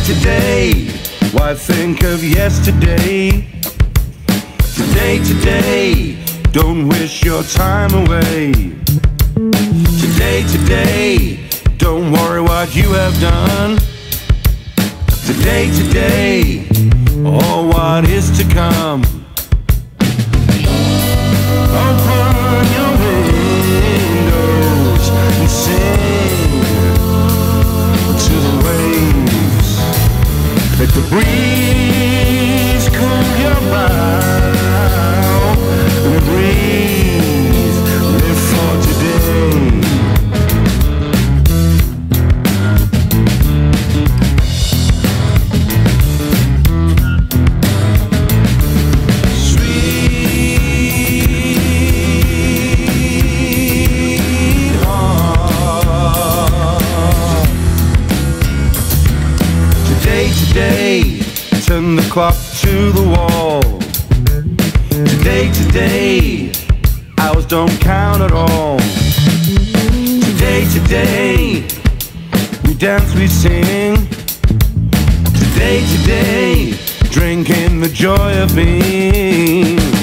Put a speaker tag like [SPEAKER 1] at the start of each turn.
[SPEAKER 1] today, why think of yesterday? Today, don't wish your time away. Today, don't worry what you have done. Today, or what is to come. Open your windows and sing to the waves. Let the breeze cool your brow and breathe. Live for today. Today, turn the clock to the wall. Today, hours don't count at all. Today, we dance, we sing. Today, drinking the joy of being.